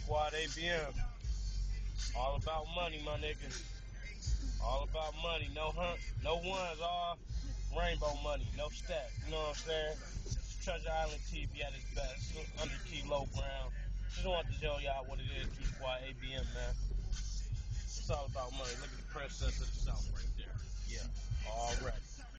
Squad A.B.M. All about money, my niggas. All about money. No hunt, no ones, all rainbow money. No stack. You know what I'm saying? Treasure Island TV at its best. Under key, low ground. Just want to tell y'all what it is. True Squad A.B.M. man. It's all about money. Look at the princess of the South right there. Yeah, already.